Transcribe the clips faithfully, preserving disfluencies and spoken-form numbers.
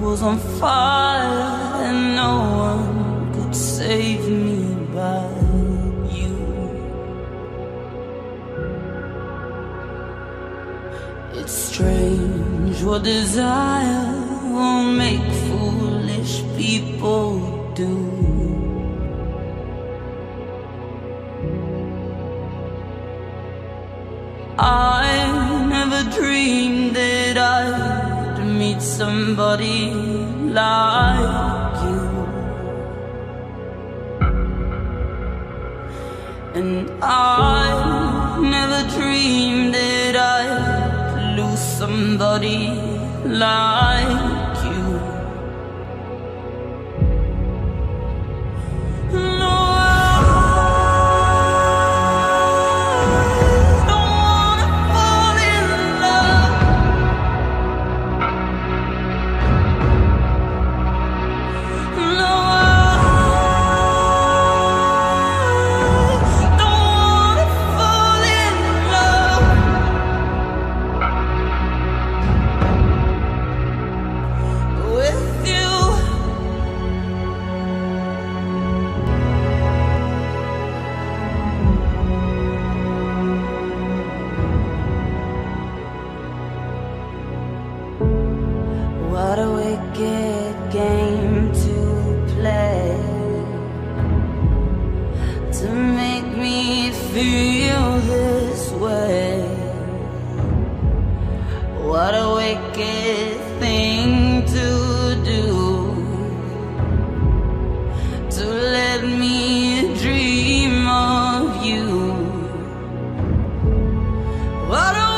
was on fire and no one could save me but you. It's strange what desire will make foolish people do. I never dreamed that I'd meet somebody like you, and I never dreamed that I'd lose somebody like you. No, what a wicked game to play, to make me feel this way. What a wicked thing to do, to let me dream of you. What a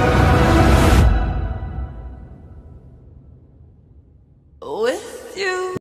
with you.